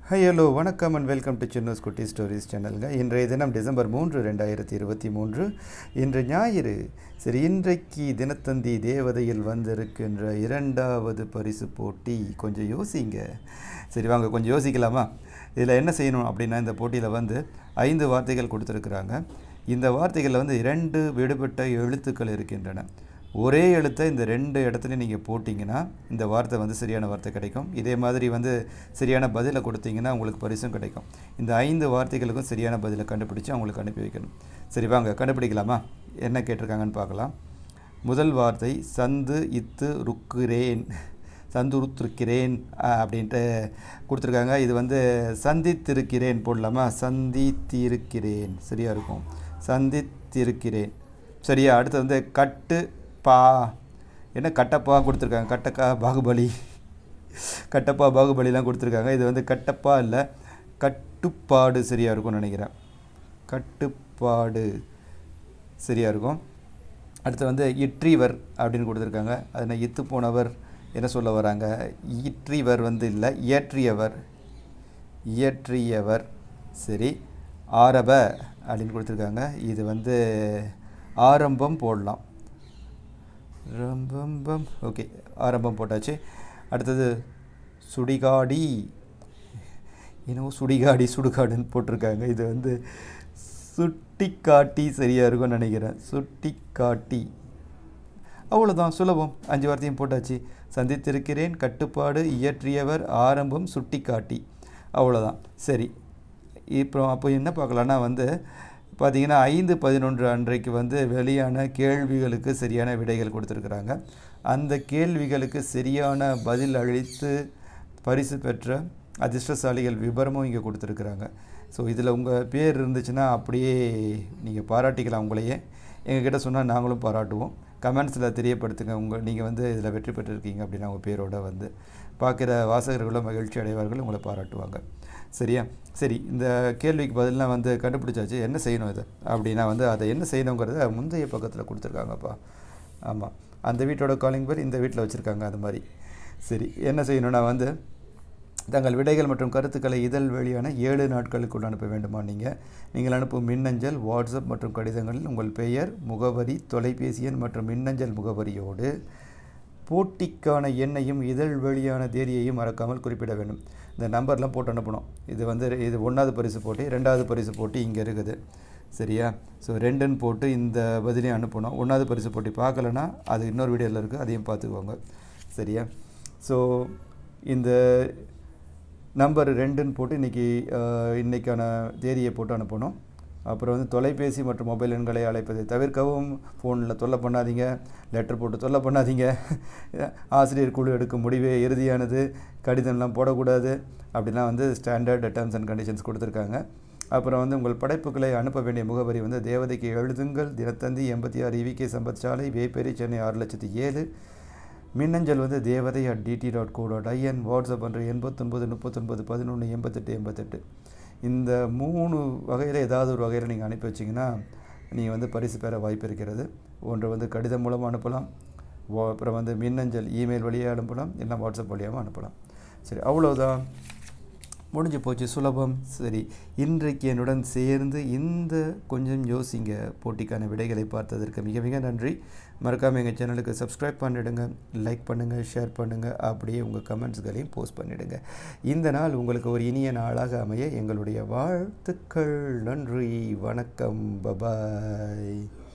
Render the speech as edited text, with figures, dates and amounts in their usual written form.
Hi, hello, வணக்கம் and welcome to Chinnu's Kutti Stories சேனலுங்க. இன்றைய தினம் டிசம்பர் 3, 2023. இன்று ஞாயிறு. சரி, இன்றைக்கு தினத்தந்தி தேவதையில் வந்திருக்கின்ற இரண்டாவது பரிசு போட்டி. கொஞ்சம் யோசிங்க. சரி, வாங்க கொஞ்சம் யோசிக்கலாமா? இதில் என்ன செய்யணும் அப்படின்னா, இந்த போட்டியில் 5 வார்த்தைகள் கொடுத்துருக்குறாங்க. இந்த வார்த்தைகளில் 2 விடுபட்ட எழுத்துக்கள் இருக்கின்றன. ஒரே எழுத்தை இந்த 2 இடத்துலையும் நீங்கள் போட்டிங்கன்னா இந்த வார்த்தை சரியான வார்த்தை கிடைக்கும். இதே மாதிரி சரியான பதிலை கொடுத்தீங்கன்னா உங்களுக்கு பரிசும் கிடைக்கும். இந்த 5 வார்த்தைகளுக்கும் சரியான பதிலை கண்டுபிடிச்சு அவங்களுக்கு அனுப்பி வைக்கணும். சரி, வாங்க கண்டுபிடிக்கலாமா? என்ன கேட்டிருக்காங்கன்னு பார்க்கலாம். முதல் வார்த்தை சந்து இத்து ருக்கிறேன், சந்துருத்திருக்கிறேன் அப்படின்ட்டு கொடுத்துருக்காங்க. இது சந்தித்திருக்கிறேன் போடலாமா? சந்தித்திருக்கிறேன் சரியாக இருக்கும். சந்தித்திருக்கிறேன் சரியா. அடுத்து கட்டு பா, என்ன கட்டப்பா கொடுத்துருக்காங்க. கட்டக்கா பாகுபலி, கட்டப்பா பாகுபலிலாம் கொடுத்துருக்காங்க. இது கட்டப்பா இல்லை, கட்டுப்பாடு சரியாக இருக்கும்னு நினைக்கிறேன். கட்டுப்பாடு சரியாக இருக்கும். அடுத்து இற்றிவர் அப்படின்னு கொடுத்துருக்காங்க. அதில் இத்து போனவர் என்ன சொல்ல வராங்க? இற்றிவர் இல்லை, இயற்றியவர், இயற்றியவர் சரி. ஆரப அப்படின்னு கொடுத்துருக்காங்க. இது ஆரம்பம் போடலாம். ரம்பம்பம் ஓகே, ஆரம்பம் போட்டாச்சு. அடுத்தது சுடிகாடி, இன்னும் சுடிகாடி சுடுகாடுன்னு போட்டிருக்காங்க. இது சுட்டிக்காட்டி சரியாக இருக்கும்னு நினைக்கிறேன். சுட்டிக்காட்டி அவ்வளோதான், சுலபம். 5 வார்த்தையும் போட்டாச்சு. சந்தித்திருக்கிறேன், கட்டுப்பாடு, இயற்றியவர், ஆரம்பம், சுட்டிக்காட்டி, அவ்வளோதான். சரி, அப்போ என்ன பார்க்கலான்னா பார்த்தீங்கன்னா 5/11 அன்றைக்கு வெளியான கேள்விகளுக்கு சரியான விடைகள் கொடுத்துருக்குறாங்க. அந்த கேள்விகளுக்கு சரியான பதில் அளித்து பரிசு பெற்ற அதிர்ஷ்டசாலிகள் விபரமும் இங்கே கொடுத்துருக்குறாங்க. ஸோ இதில் உங்கள் பேர் இருந்துச்சுன்னா அப்படியே நீங்கள் பாராட்டிக்கலாம். உங்களையே எங்ககிட்ட சொன்னால் நாங்களும் பாராட்டுவோம். கமெண்ட்ஸில் தெரியப்படுத்துங்க. நீங்கள் இதில் வெற்றி பெற்றிருக்கீங்க அப்படின்னா உங்கள் பேரோட பார்க்குற வாசகர்களும் மகிழ்ச்சி அடைவார்கள், உங்களை பாராட்டுவாங்க. சரியா? சரி, இந்த கேள்விக்கு பதிலாம் கண்டுபிடிச்சாச்சு. என்ன செய்யணும் இது அப்படின்னா அதை என்ன செய்யணுங்கிறத முந்தைய பக்கத்தில் கொடுத்துருக்காங்கப்பா. ஆமாம், அந்த வீட்டோட காலிங் பேர் இந்த வீட்டில் வச்சுருக்காங்க. அது மாதிரி சரி, என்ன செய்யணுன்னா தங்கள் விடைகள் மற்றும் கருத்துக்களை இதழ் வழியான 7 நாட்களுக்குள் அனுப்ப வேண்டுமா? நீங்கள் அனுப்பும் மின்னஞ்சல், வாட்ஸ்அப் மற்றும் கடிதங்களில் உங்கள் பெயர், முகவரி, தொலைபேசி எண் மற்றும் மின்னஞ்சல் முகவரியோடு போட்டிக்கான எண்ணையும் இதழ் வழியான தேதியையும் மறக்காமல் குறிப்பிட வேண்டும். இந்த நம்பர்லாம் போட்டு அனுப்பணும். இது 1வது பரிசு போட்டி, 2வது பரிசு போட்டி இங்கே இருக்குது சரியா. ஸோ 2ன்னு போட்டு இந்த பதிலையும் அனுப்பணும். 1வது பரிசு போட்டி பார்க்கலன்னா அது இன்னொரு வீடியோவில் இருக்குது, அதையும் பார்த்துக்குவாங்க சரியா. ஸோ இந்த நம்பர் 2ன்னு போட்டு இன்றைக்கான தேதியை போட்டு அனுப்பணும். அப்புறம் தொலைபேசி மற்றும் மொபைல் எண்களை அழைப்பதை தவிர்க்கவும். ஃபோனில் தொல்லை பண்ணாதீங்க, லெட்டர் போட்டு தொல்லை பண்ணாதீங்க. ஆசிரியர் குழு எடுக்கும் முடிவே இறுதியானது, கடிதம்லாம் போடக்கூடாது அப்படிலாம் ஸ்டாண்டர்ட் டேர்ம்ஸ் அண்ட் கண்டிஷன்ஸ் கொடுத்துருக்காங்க. அப்புறம் உங்கள் படைப்புகளை அனுப்ப வேண்டிய முகவரி தேவதைக்கு எழுதுங்கள், தினத்தந்தி 86 EVK சம்பத் சாலை, வேப்பேரி, சென்னை 6,07,000. மின்னஞ்சல் devathai@dt.co.in. வாட்ஸ்அப் 89 39 11 88 88. இந்த 3 வகையில் ஏதாவது ஒரு வகையில் நீங்கள் அனுப்பி வச்சிங்கன்னா நீங்கள் பரிசு பெற வாய்ப்பு இருக்கிறது. ஒன்று கடிதம் மூலமாக அனுப்பலாம், அப்புறம் மின்னஞ்சல் இமெயில் வழியாக அனுப்பலாம், இல்லை வாட்ஸ்அப் வழியாகவும் அனுப்பலாம். சரி, அவ்வளோதான், முடிஞ்சு போச்சு, சுலபம். சரி, இன்றைக்கு என்னுடன் சேர்ந்து இந்த கொஞ்சம் யோசிங்க போட்டிக்கான விடைகளை பார்த்ததற்கு மிக மிக நன்றி. மறக்காமல் எங்கள் சேனலுக்கு சப்ஸ்கிரைப் பண்ணிவிடுங்க, லைக் பண்ணுங்கள், ஷேர் பண்ணுங்கள், அப்படியே உங்கள் கமெண்ட்ஸ்களையும் போஸ்ட் பண்ணிவிடுங்க. இந்த நாள் உங்களுக்கு ஒரு இனிய நாளாக அமைய எங்களுடைய வாழ்த்துக்கள். நன்றி, வணக்கம், பபாய்.